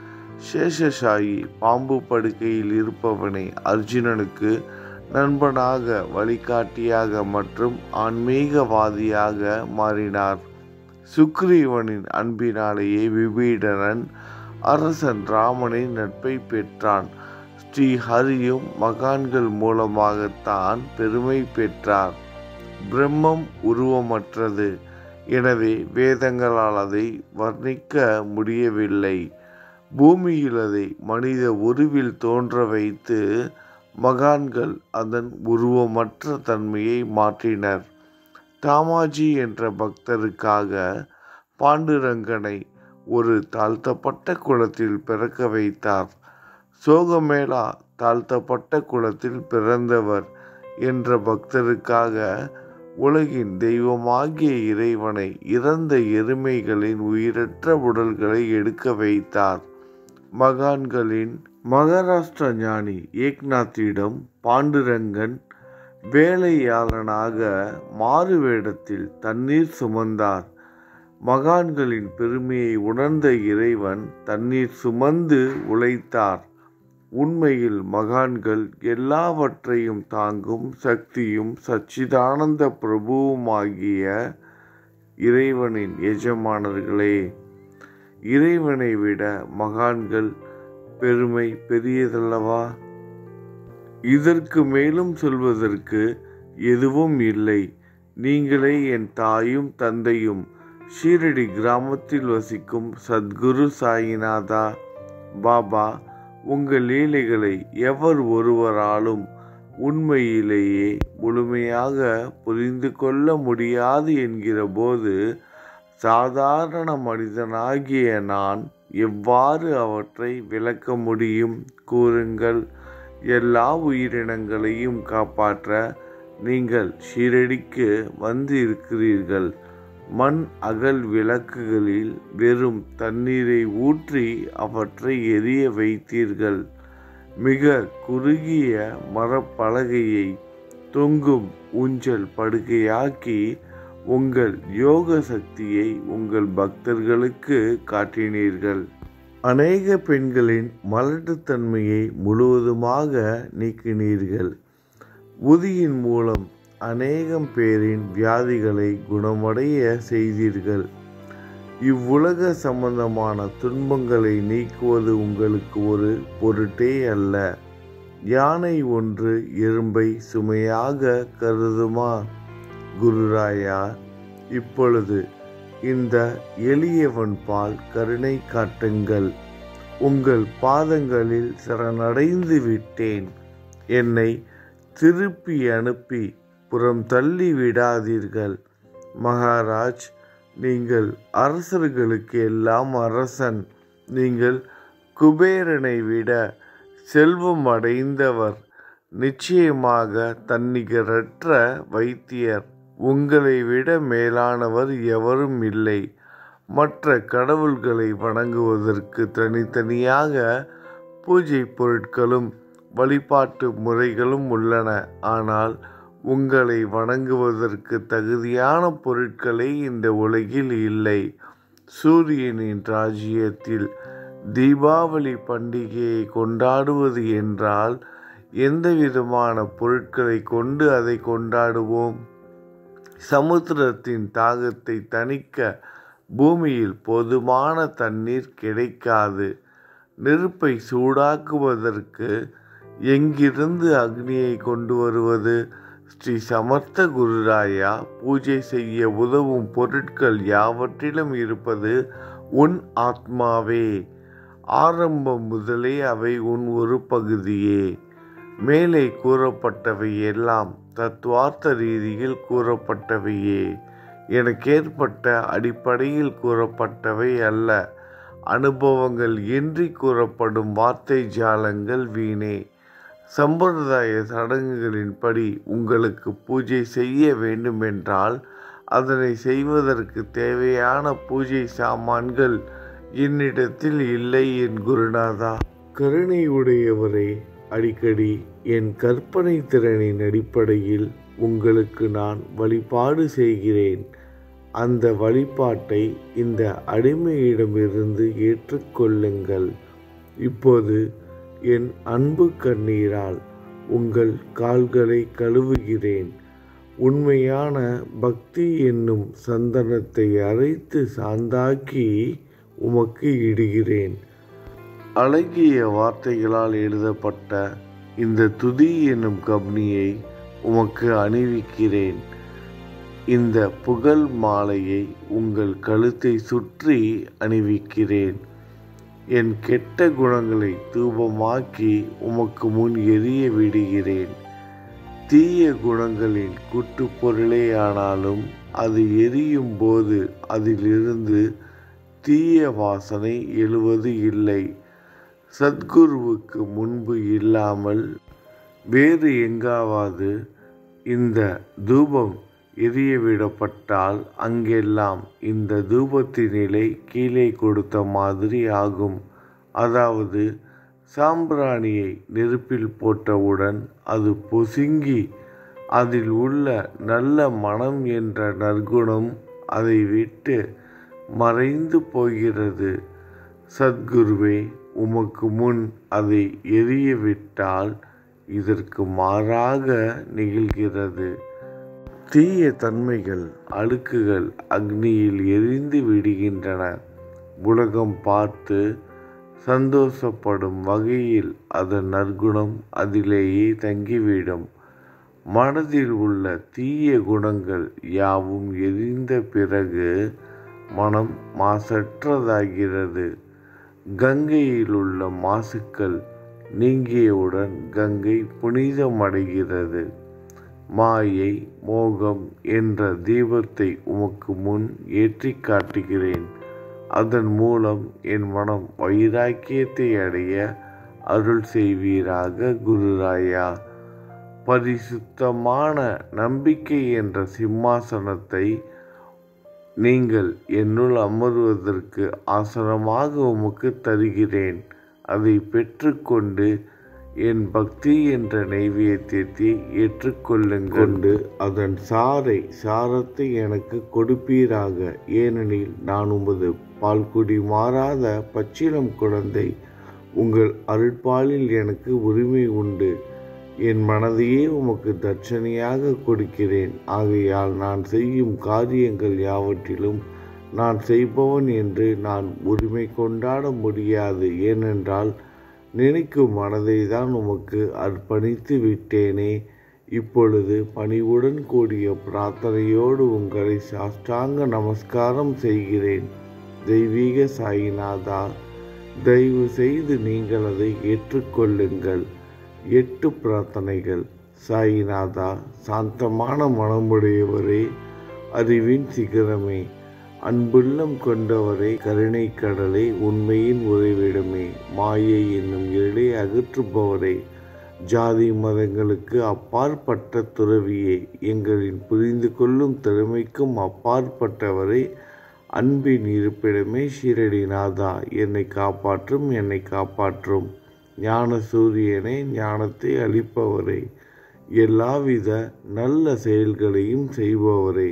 சேஷசாயி பாம்பு படுக்கையில் இருப்பவனை அர்ஜுனனுக்கு நண்பனாக, வழிகாட்டியாக மற்றும் ஆன்மீகவாதியாக மாறினார். சுக்ரீவனின் அன்பினாலேயே விபீடனன் அரசன் ராமனின் நட்பை பெற்றான். ஸ்ரீ ஹரியும் மகான்கள் மூலமாகத்தான் பெருமை பெற்றார். பிரம்மம் உருவமற்றது, எனவே வேதங்களால் அதை வர்ணிக்க முடியவில்லை. பூமியில் அதை மனித உருவில் தோன்ற வைத்து மகான்கள் அதன் உருவமற்ற தன்மையை மாற்றினர். தாமாஜி என்ற பக்தருக்காக பாண்டுரங்கனை ஒரு தாழ்த்தப்பட்ட குலத்தில் பிறக்க வைத்தார். சோகமேளா தாழ்த்தப்பட்ட குலத்தில் பிறந்தவர் என்ற பக்தருக்காக உலகின் தெய்வமாகிய இறைவனை இறந்த எருமைகளின் உயிரற்ற உடல்களை எடுக்க வைத்தார். மகான்களின் மகாராஷ்டிர ஞானி ஏக்நாத்திடம் பாண்டுரங்கன் வேலையாளனாக மாறு வேடத்தில் தண்ணீர் சுமந்தார். மகான்களின் பெருமையை உணர்ந்த இறைவன் தண்ணீர் சுமந்து உழைத்தார். உண்மையில் மகான்கள் எல்லாவற்றையும் தாங்கும் சக்தியும் சச்சிதானந்த பிரபுவுமாகிய இறைவனின் எஜமானர்களே. இறைவனை விட மகான்கள் பெருமை பெரியதல்லவா? இதற்கு மேலும் சொல்வதற்கு எதுவும் இல்லை. நீங்களே என் தாயும் தந்தையும் ஷீரடி கிராமத்தில் வசிக்கும் சத்குரு சாயிநாதா. பாபா, உங்கள் லீலைகளை எவர் ஒருவராலும் உண்மையிலேயே முழுமையாக புரிந்து கொள்ள முடியாது என்கிற போது சாதாரண மனிதனாகிய நான் எவ்வாறு அவற்றை விளக்க முடியும்? கூறுங்கள். எல்லா உயிரினங்களையும் காப்பாற்ற நீங்கள் ஷீரடிக்கு வந்து இருக்கிறீர்கள். மண் அகல் விளக்குகளில் வெறும் தண்ணீரை ஊற்றி அவற்றை எரிய வைத்தீர்கள். மிக குறுகிய மரப்பலகையை தொங்கும் ஊஞ்சல் படுக்கையாக்கி உங்கள் யோக சக்தியை உங்கள் பக்தர்களுக்கு காட்டினீர்கள். அநேக பெண்களின் மலட்டுத்தன்மையை முழுவதுமாக நீக்கினீர்கள். உதியின் மூலம் அநேகம் பேரின் வியாதிகளை குணமடைய செய்தீர்கள். இவ்வுலக சம்பந்தமான துன்பங்களை நீக்குவது உங்களுக்கு ஒரு பொருட்டே அல்ல. யானை ஒன்று எறும்பை சுமையாக கருதுமா? குருராயா, இப்பொழுது இந்த எளியவன் பால் கருணை காட்டுங்கள். உங்கள் பாதங்களில் சரணடைந்து விட்டேன். என்னை திருப்பி அனுப்பி புறம் தள்ளி விடாதீர்கள். மகாராஜ், நீங்கள் அரசர்களுக்கு எல்லாம் அரசன். நீங்கள் குபேரனை விட செல்வம் அடைந்தவர். நிச்சயமாக தன்னிகரற்ற வைத்தியர். உங்களை விட மேலானவர் எவரும் இல்லை. மற்ற கடவுள்களை வணங்குவதற்கு தனித்தனியாக பூஜை பொருட்களும் வழிபாட்டு முறைகளும் உள்ளன. ஆனால் உங்களை வணங்குவதற்கு தகுதியான பொருட்களே இந்த உலகில் இல்லை. சூரியனின் ராஜ்யத்தில் தீபாவளி பண்டிகையை கொண்டாடுவது என்றால் எந்த விதமான பொருட்களை கொண்டு அதை கொண்டாடுவோம்? சமுத்திரத்தின் தாகத்தை தணிக்க பூமியில் போதுமான தண்ணீர் கிடைக்காது. நெருப்பை சூடாக்குவதற்கு எங்கிருந்து அக்னியை கொண்டு வருவது? ஸ்ரீ சமர்த்த குருராயா, பூஜை செய்ய உதவும் பொருட்கள் யாவற்றிலும் இருப்பது உன் ஆத்மாவே. ஆரம்பம் முதலே அவை உன் ஒரு பகுதியே. மேலே கூறப்பட்டவை எல்லாம் தத்துவார்த்த ரீதியில் கூறப்பட்டவையே. எனக்கேற்பட்ட அடிப்படையில் கூறப்பட்டவை அல்ல. அனுபவங்கள் இன்றி கூறப்படும் வார்த்தை ஜாலங்கள் வீணே. சம்பிரதாய சடங்குகளின்படி உங்களுக்கு பூஜை செய்ய வேண்டுமென்றால் அதனை செய்வதற்கு தேவையான பூஜை சாமான்கள் என்னிடத்தில் இல்லை என் குருநாதா. கருணை உடையவரே, அடிக்கடி என் கற்பனை திறனின் அடிப்படையில் உங்களுக்கு நான் வழிபாடு செய்கிறேன். அந்த வழிபாட்டை இந்த அடிமையிடமிருந்து ஏற்றுக்கொள்ளுங்கள். இப்போது என் அன்பு கண்ணீரால் உங்கள் கால்களை கழுவுகிறேன். உண்மையான பக்தி என்னும் சந்தனத்தை அரைத்து சாந்தாக்கி உமக்கு இடுகிறேன். அழகிய வார்த்தைகளால் எழுதப்பட்ட இந்த துதி என்னும் கப்னியை உமக்கு அணிவிக்கிறேன். இந்த புகழ் மாலையை உங்கள் கழுத்தை சுற்றி அணிவிக்கிறேன். என் கெட்ட குணங்களை தூபமாக்கி உமக்கு முன் எரிய விடுகிறேன். தீய குணங்களின் கூட்டுப்பொருளே ஆனாலும் அது எரியும் போது அதிலிருந்து தீய வாசனை எழுவது இல்லை. சத்குருவுக்கு முன்பு இல்லாமல் வேறு எங்காவது இந்த தூபம் எரியவிடப்பட்டால் அங்கெல்லாம் இந்த தூபத்தின் நிலை கீழே கொடுத்த மாதிரி ஆகும். அதாவது சாம்பிராணியை நெருப்பில் போட்டவுடன் அது பொசுங்கி அதில் உள்ள நல்ல மனம் என்ற நற்குணம் அதை விட்டு மறைந்து போகிறது. சத்குருவே, உமக்கு முன் அதை எரியவிட்டால் இதற்கு மாறாக நிகழ்கிறது. தீய தன்மைகள், அழுக்குகள் அக்னியில் எரிந்து விடுகின்றன. உலகம் பார்த்து சந்தோஷப்படும் வகையில் அதன் நற்குணம் அதிலேயே தங்கிவிடும். மனதில் உள்ள தீய குணங்கள் யாவும் எரிந்த பிறகு மனம் மாசற்றதாகிறது. கங்கையில் உள்ள மாசுக்கள் நீங்கியவுடன் கங்கை புனிதமடைகிறது. மாயை, மோகம் என்ற தீபத்தை உமக்கு முன் ஏற்றி காட்டுகிறேன். அதன் மூலம் என் மனம் வைராக்கியத்தை அடைய அருள் செய்வீராக குருராயா. பரிசுத்தமான நம்பிக்கை என்ற சிம்மாசனத்தை நீங்கள் என்னுள் அமர்வதற்கு ஆசனமாக உமக்கு தருகிறேன். அதை பெற்றுக்கொண்டு என் பக்தி என்ற நைவேத்தியத்தை ஏற்றுக்கொள்ளுங்கள். அதன் சாறை சாரத்தை எனக்கு கொடுப்பீராக. ஏனெனில் நான் உமது பால்குடி மாறாத பச்சிளம் குழந்தை. உங்கள் அருட்பாலில் எனக்கு உரிமை உண்டு. என் மனதையே உமக்கு தட்சணையாக கொடுக்கிறேன். ஆகையால் நான் செய்யும் காரியங்கள் யாவற்றிலும் நான் செய்பவன் என்று நான் உரிமை கொண்டாட முடியாது. ஏனென்றால் நினைக்கும் மனதை தான் உமக்கு அர்ப்பணித்து விட்டேனே. இப்பொழுது பணிவுடன் கூடிய பிரார்த்தனையோடு உங்களை சாஷ்டாங்க நமஸ்காரம் செய்கிறேன். தெய்வீக சாயிநாதா, தயவு செய்து நீங்கள் அதை ஏற்றுக்கொள்ளுங்கள். எட்டு பிரார்த்தனைகள். சாயிநாதா, சாந்தமான மனமுடையவரே, அறிவின் சிகரமே, அன்புள்ளம் கொண்டவரே, கருணை கடலை, உண்மையின் உறைவிடமே, மாயை என்னும் இருளை அகற்றுபவரே, ஜாதி மதங்களுக்கு அப்பாற்பட்ட துறவியே, எங்களின் புரிந்து கொள்ளும் திறமைக்கும் அப்பாற்பட்டவரே, அன்பின் இருப்பிடமே ஷீரடிநாதா, என்னை காப்பாற்றும் என்னை காப்பாற்றும். ஞான சூரியனே, ஞானத்தை அளிப்பவரே, எல்லாவித நல்ல செயல்களையும் செய்பவரே,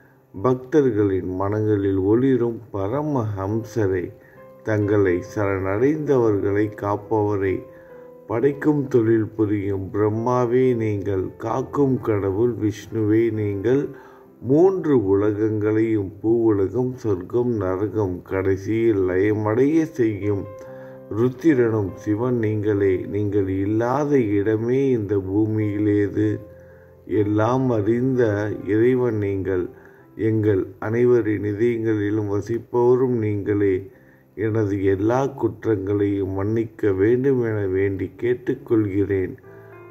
பக்தர்களின் மனங்களில் ஒளிரும் பரமஹம்சரே, தங்களை சரணடைந்தவர்களை காப்பவரே, படைக்கும் தொழில் புரியும் பிரம்மாவே நீங்கள், காக்கும் கடவுள் விஷ்ணுவே நீங்கள், மூன்று உலகங்களையும் பூவுலகம், சொர்க்கம், நரகம் கடைசியில் லயமடைய செய்யும் ருத்திரனும் சிவன் நீங்களே. நீங்கள் இல்லாத இடமே இந்த பூமியிலேது. எல்லாம் அறிந்த இறைவன் நீங்கள். எங்கள் அனைவரின் இதயங்களிலும் வசிப்பவரும் நீங்களே. எனது எல்லா குற்றங்களையும் மன்னிக்க வேண்டும் என வேண்டி கேட்டுக்கொள்கிறேன்.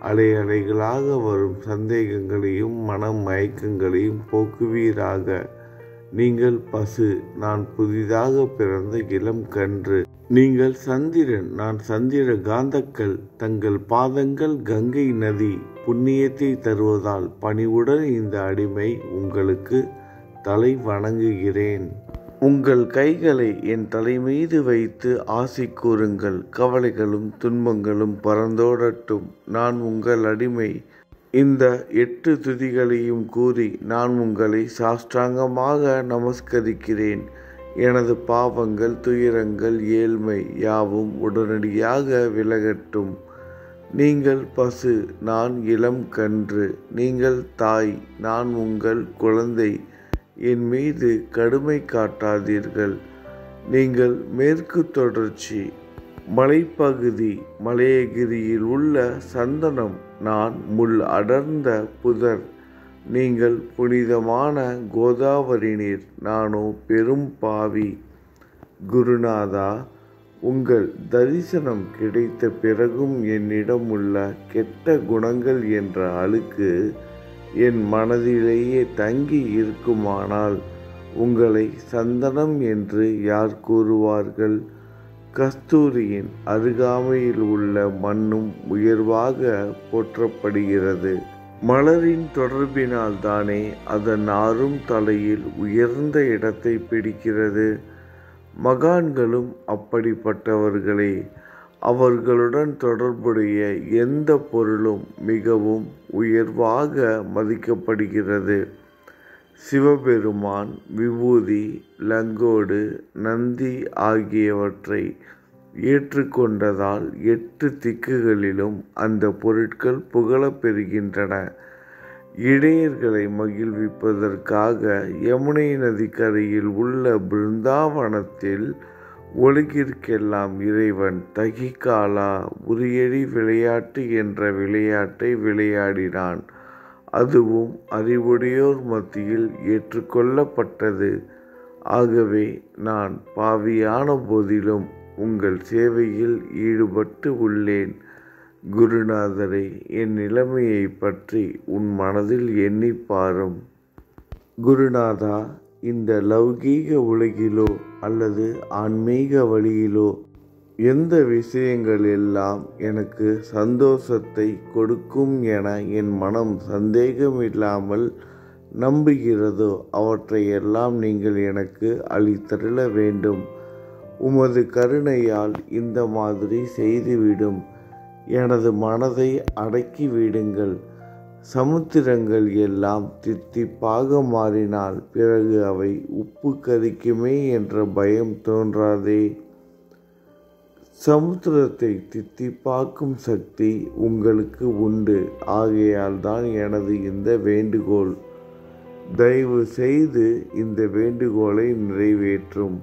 அலை அலைகளாக வரும் சந்தேகங்களையும் மன மயக்கங்களையும் போக்குவீராக. நீங்கள் பசு, நான் புதிதாக பிறந்த இளம் கன்று. நீங்கள் சந்திரன், நான் சந்திர காந்தக்கள். தங்கள் பாதங்கள் கங்கை நதி. புண்ணியத்தை தருவதால் பணிவுடன் இந்த அடிமை உங்களுக்கு தலை வணங்குகிறேன். உங்கள் கைகளை என் தலை மீது வைத்து ஆசி கூறுங்கள். கவலைகளும் துன்பங்களும் பறந்தோடட்டும். நான் உங்கள் அடிமை. இந்த எட்டு துதிகளையும் கூறி நான் உங்களை சாஷ்டாங்கமாக நமஸ்கரிக்கிறேன். எனது பாவங்கள், துயரங்கள், ஏழ்மை யாவும் உடனடியாக விலகட்டும். நீங்கள் பசு, நான் இளம் கன்று. நீங்கள் தாய், நான் உங்கள் குழந்தை. என் மீது கடுமை காட்டாதீர்கள். நீங்கள் மேற்கு தொடர்ச்சி மலைப்பகுதி, மலையகிரியில் உள்ள சந்தனம். நான் முள் அடர்ந்த புதர். நீங்கள் புனிதமான கோதாவரி நீர். நானோ பெரும் பாவி. குருநாதா, உங்கள் தரிசனம் கிடைத்த பிறகும் என்னிடம் உள்ள கெட்ட குணங்கள் என்ற அழுக்கு என் மனதிலேயே தங்கி இருக்குமானால் உங்களை சந்தனம் என்று யார் கூறுவார்கள்? கஸ்தூரியின் அருகாமையில் உள்ள மண்ணும் உயர்வாக போற்றப்படுகிறது. மலரின் தொடர்பினால் தானே அதன் ஆறும் தலையில் உயர்ந்த இடத்தை பிடிக்கிறது. மகான்களும் அப்படிப்பட்டவர்களே. அவர்களுடன் தொடர்புடைய எந்த பொருளும் மிகவும் உயர்வாக மதிக்கப்படுகிறது. சிவபெருமான் விபூதி, லங்கோடு, நந்தி ஆகியவற்றை ஏற்றுக்கொண்டதால் எட்டு திக்குகளிலும் அந்த பொருட்கள் புகழப் பெறுகின்றன. இடையர்களை மகிழ்விப்பதற்காக யமுனை நதிக்கரையில் உள்ள பிருந்தாவனத்தில் உலகிற்கெல்லாம் இறைவன் தகிகாலா உரியடி விளையாட்டு என்ற விளையாட்டை விளையாடினான். அதுவும் அறிவுடையோர் மத்தியில் ஏற்றுக்கொள்ளப்பட்டது. ஆகவே நான் பாவியான போதிலும் உங்கள் சேவையில் ஈடுபட்டு உள்ளேன். குருநாதரை, என் நிலைமையை பற்றி உன் மனதில் எண்ணிப் பாரும். குருநாதா, இந்த லௌகீக உலகிலோ அல்லது ஆன்மீக வழியிலோ எந்த விஷயங்கள் எல்லாம் எனக்கு சந்தோஷத்தை கொடுக்கும் என என் மனம் சந்தேகமில்லாமல் நம்புகிறதோ அவற்றையெல்லாம் நீங்கள் எனக்கு அளித்தருள வேண்டும். உமது கருணையால் இந்த மாதிரி செய்துவிடும். எனது மனதை அடக்கிவிடுங்கள். சமுத்திரங்கள் எல்லாம் தித்திப்பாக மாறினால் பிறகு அவை உப்பு கரிக்குமே என்ற பயம் தோன்றாதே. சமுத்திரத்தை தித்திப்பாக்கும் சக்தி உங்களுக்கு உண்டு. ஆகையால் தான் எனது இந்த வேண்டுகோள். தயவு செய்து இந்த வேண்டுகோளை நிறைவேற்றும்.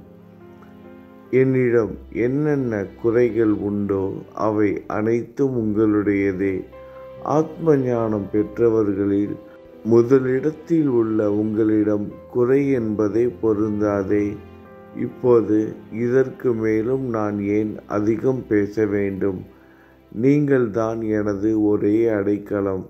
என்னிடம் என்னென்ன குறைகள் உண்டோ அவை அனைத்தும் உங்களுடையதே. ஆத்ம ஞானம் பெற்றவர்களில் முதலிடத்தில் உள்ள உங்களிடம் குறை என்பதே பொருந்தாதே. இப்போது இதற்கு மேலும் நான் ஏன் அதிகம் பேச வேண்டும்? நீங்கள்தான் எனது ஒரே அடைக்கலம்.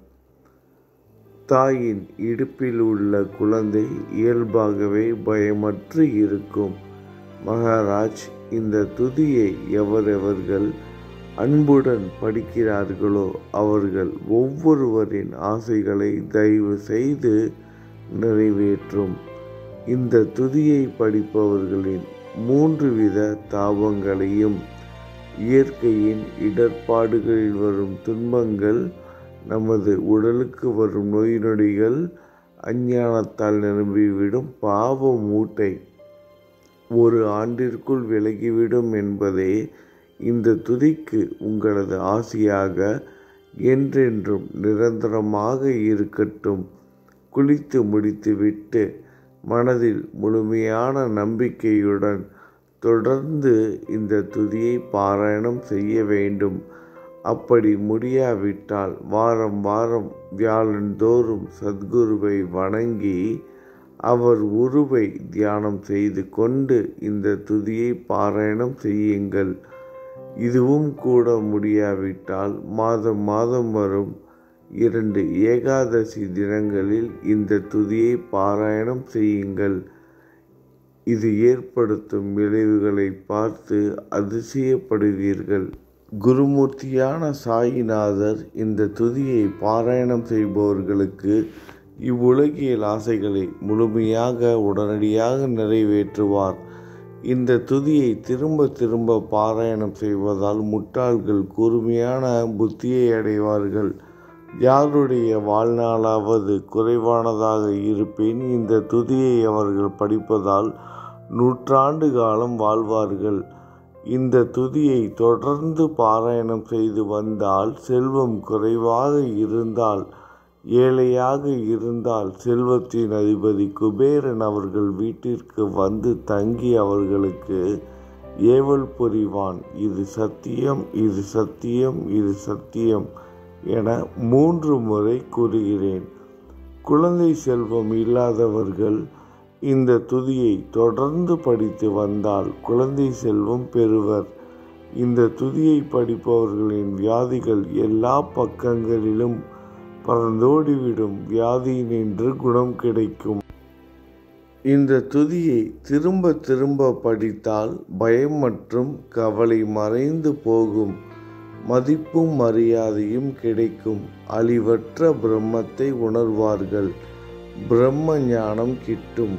தாயின் இடுப்பில் உள்ள குழந்தை இயல்பாகவே பயமற்று இருக்கும். மகாராஜ், இந்த துதியை எவரெவர்கள் அன்புடன் படிக்கிறார்களோ அவர்கள் ஒவ்வொருவரின் ஆசைகளை தயவு செய்து நிறைவேற்றும். இந்த துதியை படிப்பவர்களின் மூன்று வித தாபங்களையும், இயற்கையின் இடர்பாடுகளில் வரும் துன்பங்கள், நமது உடலுக்கு வரும் நோய் நொடிகள், அஞ்ஞானத்தால் நிரம்பிவிடும் பாவ மூட்டை ஒரு ஆண்டிற்குள் விலகிவிடும் என்பதே இந்த துதிக்கு உங்களது ஆசியாக என்றென்றும் நிரந்தரமாக இருக்கட்டும். குளித்து முடித்துவிட்டு மனதில் முழுமையான நம்பிக்கையுடன் தொடர்ந்து இந்த துதியை பாராயணம் செய்ய வேண்டும். அப்படி முடியாவிட்டால் வாரம் வாரம் வியாழந்தோறும் சத்குருவை வணங்கி அவர் உருவை தியானம் செய்து கொண்டு இந்த துதியை பாராயணம் செய்யுங்கள். இதுவும் கூட முடியாவிட்டால் மாதம் மாதம் வரும் இரண்டு ஏகாதசி தினங்களில் இந்த துதியை பாராயணம் செய்யுங்கள். இது ஏற்படுத்தும் விளைவுகளை பார்த்து அதிசயப்படுவீர்கள். குருமூர்த்தியான சாயிநாதர் இந்த துதியை பாராயணம் செய்பவர்களுக்கு இவ்வுலகியல் ஆசைகளை முழுமையாக உடனடியாக நிறைவேற்றுவார். இந்த துதியை திரும்ப திரும்ப பாராயணம் செய்வதால் முட்டாள்கள் கூர்மையான புத்தியை அடைவார்கள். யாருடைய வாழ்நாளாவது குறைவானதாக இருப்பின் இந்த துதியை அவர்கள் படிப்பதால் நூற்றாண்டு காலம் வாழ்வார்கள். இந்த துதியை தொடர்ந்து பாராயணம் செய்து வந்தால் செல்வம் குறைவாக இருந்தால், ஏழையாக இருந்தால் செல்வத்தின் அதிபதி குபேரன் அவர்கள் வீட்டிற்கு வந்து தங்கி அவர்களுக்கு ஏவல் புரிவான். இது சத்தியம், இது சத்தியம், இது சத்தியம் என மூன்று முறை கூறுகிறேன். குழந்தை செல்வம் இல்லாதவர்கள் இந்த துதியை தொடர்ந்து படித்து வந்தால் குழந்தை செல்வம் பெறுவர். இந்த துதியை படிப்பவர்களின் வியாதிகள் எல்லா பக்கங்களிலும் பறந்தோடிவிடும். வியாதியினின்று குணம் கிடைக்கும். இந்த துதியை திரும்ப திரும்ப படித்தால் பயம் மற்றும் கவலை மறைந்து போகும். மதிப்பும் மரியாதையும் கிடைக்கும். அழிவற்ற பிரம்மத்தை உணர்வார்கள். பிரம்ம ஞானம் கிட்டும்.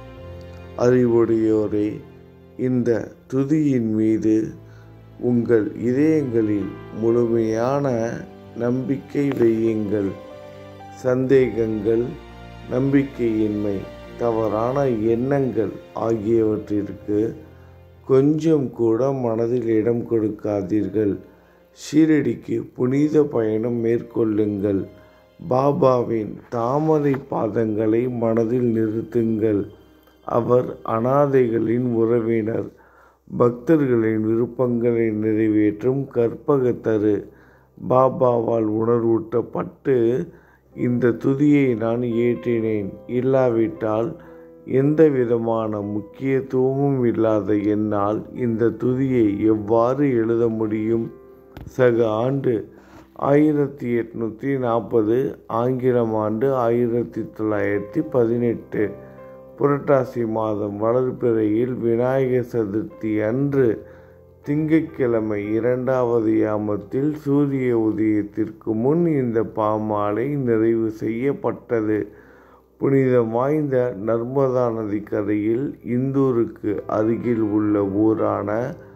அறிவுடையோரே, இந்த துதியின் மீது உங்கள் இதயங்களில் முழுமையான நம்பிக்கை வையுங்கள். சந்தேகங்கள், நம்பிக்கையின்மை, தவறான எண்ணங்கள் ஆகியவற்றிற்கு கொஞ்சம் கூட மனதில் இடம் கொடுக்காதீர்கள். ஷீரடிக்கு புனித பயணம் மேற்கொள்ளுங்கள். பாபாவின் தாமரை பாதங்களை மனதில் நிறுத்துங்கள். அவர் அனாதைகளின் உறவினர். பக்தர்களின் விருப்பங்களை நிறைவேற்றும் கற்பகத்தரு. பாபாவால் உணர்வூட்டப்பட்டு இந்த துதியை நான் இயற்றினேன். இல்லாவிட்டால் எந்த விதமான முக்கியத்துவமும் இல்லாத என்னால் இந்த துதியை எவ்வாறு எழுத முடியும்? சக ஆண்டு ஆயிரத்தி எட்நூற்றி நாற்பது, ஆங்கிலம் ஆண்டு ஆயிரத்தி தொள்ளாயிரத்தி பதினெட்டு. புரட்டாசி மாதம் வளர்பிறையில் விநாயகர் சதுர்த்தி அன்று திங்கட்கிழமை இரண்டாவது யாமத்தில் சூரிய உதயத்திற்கு முன் இந்த பாமாலை நிறைவு செய்யப்பட்டது. புனிதம் வாய்ந்த நர்மதா நதி கரையில் இந்தூருக்கு அருகில் உள்ள ஊரான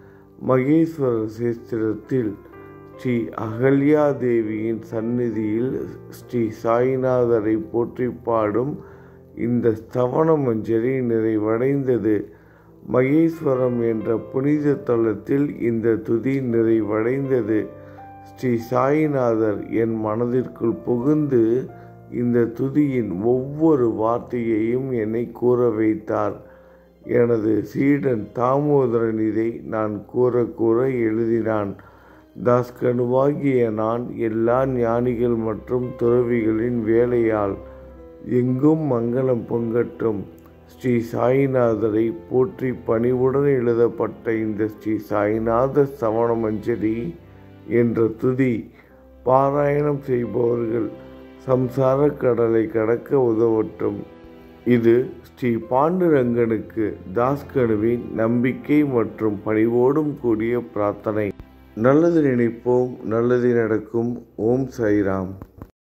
மகேஸ்வர சேஸ்திரத்தில் ஸ்ரீ அகல்யா தேவியின் சந்நிதியில் ஸ்ரீ சாய்நாதரை போற்றி பாடும் இந்த ஸ்தவன மஞ்சரி நிறைவடைந்தது. மகேஸ்வரம் என்ற புனித தலத்தில் இந்த துதி நிறைவடைந்தது. ஸ்ரீ சாய்நாதர் என் மனதிற்குள் புகுந்து இந்த துதியின் ஒவ்வொரு வார்த்தையையும் என்னை கூற வைத்தார். எனது சீடன் தாமோதரன் இதை நான் கூற கூற எழுதினான். தாஸ்கனுவாகிய நான் எல்லா ஞானிகள் மற்றும் துறவிகளின் வேலையால் எங்கும் மங்களம் பொங்கட்டும். ஸ்ரீ சாய்நாதரை போற்றி பணிவுடன் எழுதப்பட்ட இந்த ஸ்ரீ சாய்நாத சவண மஞ்சரி என்ற துதி பாராயணம் செய்பவர்கள் சம்சார கடலை கடக்க உதவட்டும். இது ஸ்ரீ பாண்டுரங்கனுக்கு தாஸ்கனுவின் நம்பிக்கை மற்றும் பணிவோடும் கூடிய பிரார்த்தனை. நல்லது நினைப்போம், நல்லது நடக்கும். ஓம் சாய்ராம்.